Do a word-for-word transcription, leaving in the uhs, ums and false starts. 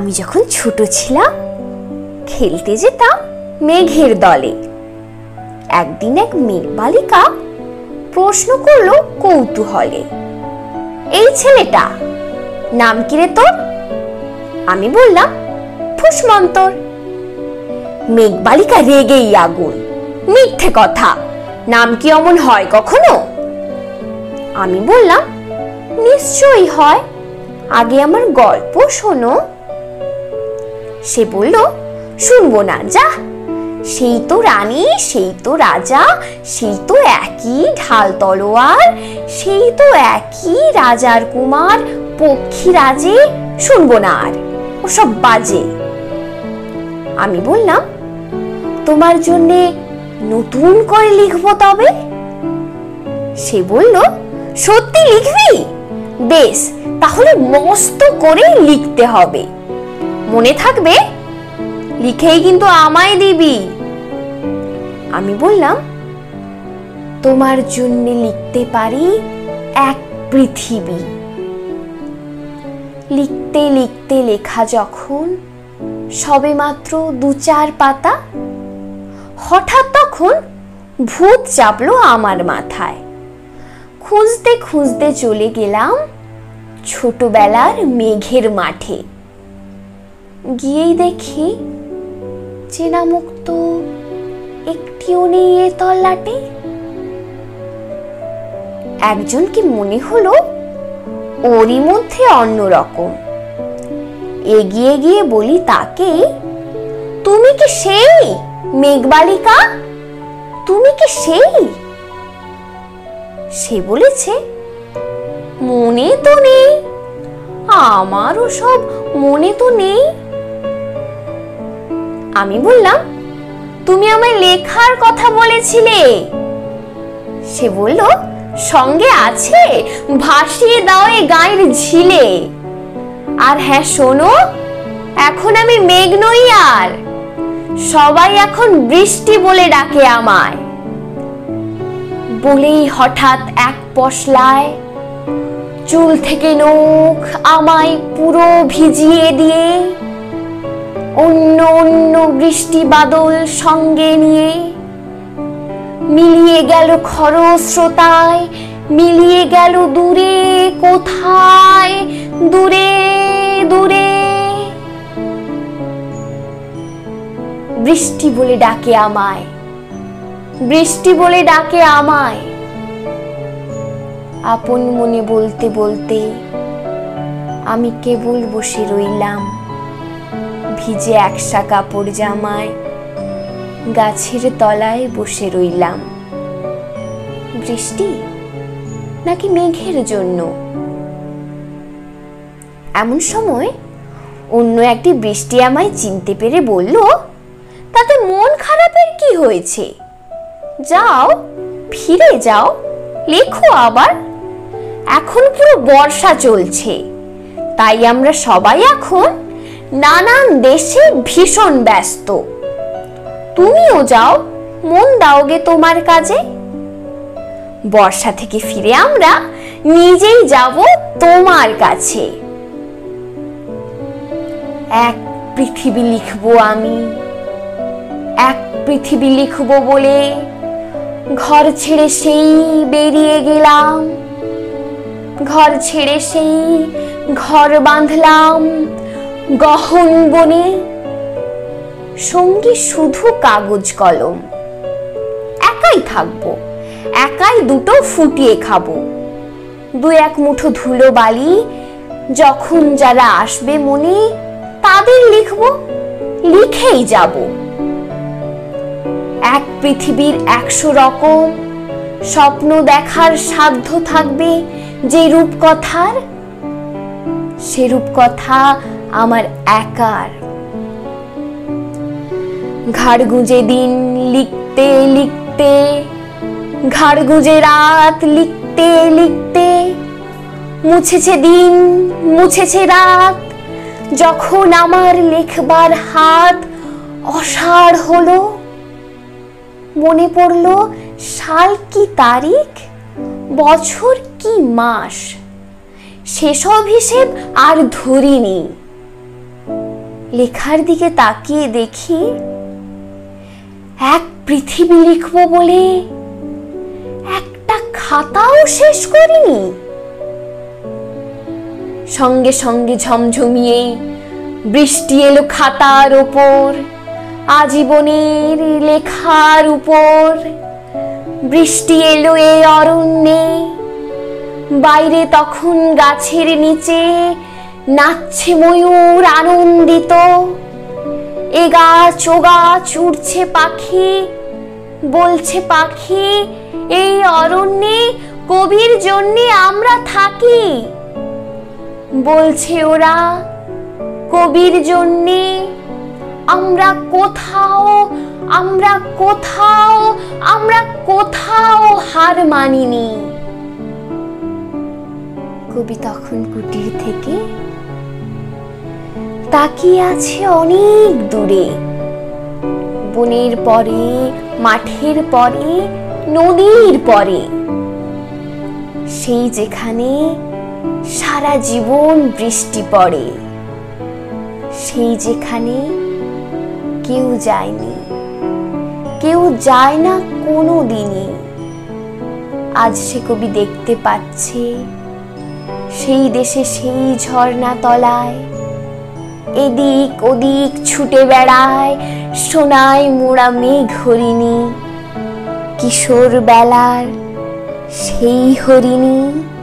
আমি যখন ছোট ছিলাম খেলতে যেতাম মেঘের দলে। একদিন এক মেঘ বালিকা প্রশ্ন করলো কৌতূহলে, এই ছেলেটা নাম কি রে তোর? আমি বললাম ফুসমন্তর। মেঘ বালিকা রেগেই আগুন, মিথ্যে কথা, নাম কি অমন হয় কখনো? আমি বললাম নিশ্চয়ই হয়, আগে আমার গল্প শোনো। সে বলল শুনবো না, যা, সেই তো রানী, সেই তো রাজা, সেই তো একই ঢাল তলোয়ার, সেই তো একই রাজার কুমার পক্ষী রাজে, শুনবো না আর, ওসব বাজে। আমি বললাম তোমার জন্যে নতুন করে লিখবো তবে। সে বলল সত্যি লিখবি? বেশ, তাহলে মস্ত করে লিখতে হবে, মনে থাকবে, লিখেই কিন্তু আমায় দিবি। আমি বললাম তোমার জন্য লিখতে পারি এক পৃথিবী। লিখতে লিখতে লেখা যখন সবেমাত্র দু চার পাতা, হঠাৎ তখন ভূত চাপলো আমার মাথায়। খুঁজতে খুঁজতে চলে গেলাম ছোটবেলার মেঘের মাঠে। গিয়েই দেখি চেনা মুখ তো একটিও নেই এ তল্লাটে। একজনকে মনে হলো ওরই মধ্যে অন্যরকম। এগিয়ে গিয়ে বলি তাকে, তুমি কি সেই মেঘবালিকা? তুমি কি সেই? সে বলেছে মনে তো নেই, আমারও সব মনে তো নেই। আমি বললাম তুমি আমায় লেখার কথা বলেছিলে। সে বলল সঙ্গে আছে, ভাসিয়ে দাও এ গায়ের ঝিলে। আর হ্যাঁ শোনো, এখন আমি মেঘ নই আর, সবাই এখন বৃষ্টি বলে ডাকে আমায়। বলেই হঠাৎ এক পশলায় চুল থেকে নখ আমায় পুরো ভিজিয়ে দিয়ে অন্য অন্য বৃষ্টি বাদল সঙ্গে নিয়ে মিলিয়ে গেল খরস্রোতায়, মিলিয়ে গেল দূরে কোথায়, দূরে দূরে। বৃষ্টি বলে ডাকে আমায়, বৃষ্টি বলে ডাকে আমায়। আপন মনে বলতে বলতে আমি কেবল বসে রইলাম ভিজে একসা কাপড় জামায়, গাছের তলায় বসে রইলাম। বৃষ্টি নাকি মেঘের জন্য? এমন সময় অন্য একটি বৃষ্টি আমায় চিনতে পেরে বলল, তাতে মন খারাপের কি হয়েছে? যাও, ফিরে যাও, লেখো আবার। এখন পুরো বর্ষা চলছে, তাই আমরা সবাই এখন নানান দেশে ভীষণ ব্যস্ত। তুমিও যাও, মন দাওগে তোমার কাজে। বর্ষা থেকে ফিরে আমরা নিজেই যাব তোমার কাছে। এক পৃথিবী লিখবো আমি, এক পৃথিবী লিখবো বলে ঘর ছেড়ে সেই বেরিয়ে গেলাম। ঘর ছেড়ে সেই ঘর বাঁধলাম গহন বনে, সঙ্গী শুধু কাগজ কলম। একাই থাকবো, একাই দুটো ফুটিয়ে খাবো। দু এক মুঠো ধুলো বালি যখন যারা আসবে মনে, তাদের লিখবো, লিখেই যাব। এক পৃথিবীর একশো রকম স্বপ্ন দেখার সাধ্য থাকবে যে রূপকথার, সে রূপকথা আমার একার। ঘাড় গুঁজে দিন লিখতে লিখতে, ঘাড় গুঁজে রাত লিখতে লিখতে, মুছেছে দিন মুছেছে রাত, যখন আমার লেখবার হাত অসাড় হলো। মনে পড়ল সাল কি তারিখ, বছর কি মাস, সেসব হিসেব আর ধরিনি। লেখার দিকে তাকিয়ে দেখি এক পৃথিবী লিখব বলে একটা খাতাও শেষ করিনি। সঙ্গে সঙ্গে ঝমঝমিয়ে বৃষ্টি এলো খাতার ওপর, আজীবনের লেখার উপর। বৃষ্টি এলো এই অরণ্যে, বাইরে তখন গাছের নিচে নাচছে ময়ূর আনন্দিত। এ গাছ ও গাছ উড়ছে পাখি, বলছে পাখি এই অরণ্যে কবির জন্যে আমরা থাকি। বলছে ওরা কবির জন্যে আমরা কোথাও আমরা কোথাও আমরা কোথাও হার মানিনি। কবি তখন কুটির থেকে তাকিয়ে আছে অনেক দূরে, বনের পরে, মাঠের পরে, নদীর পরে, সেই যেখানে সারা জীবন বৃষ্টি পড়ে, সেই যেখানে কেউ যায়নি, কেউ যায় না কোনো দিনই। আজ সে কবি দেখতে পাচ্ছে সেই দেশে সেই ঝর্ণা তলায় এদিক ওদিক ছুটে বেড়ায় সোনায় মোড়া মেঘ হরিণী, কিশোর বেলার সেই হরিণী।